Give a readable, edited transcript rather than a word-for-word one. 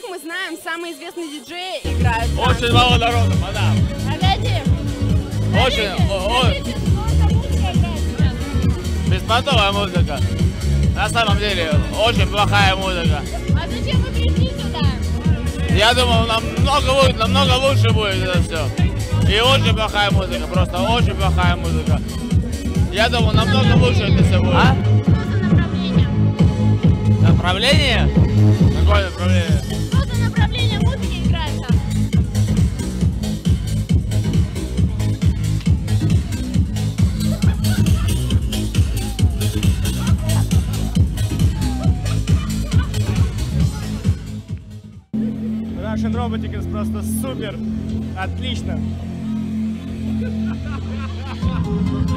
мы знаем, самые известные диджеи играют. Очень мало народу, мадам. Погоди. Очень. Беспонтовая музыка. На самом деле, очень плохая музыка. А зачем вы пришли сюда? Я думал, намного лучше будет это все. И очень плохая музыка, просто очень плохая музыка. Я думал, намного лучше это все будет. А? Что за направление? Направление? Какое направление? Что за направление музыки играет там? Russian Robotics просто супер, отлично.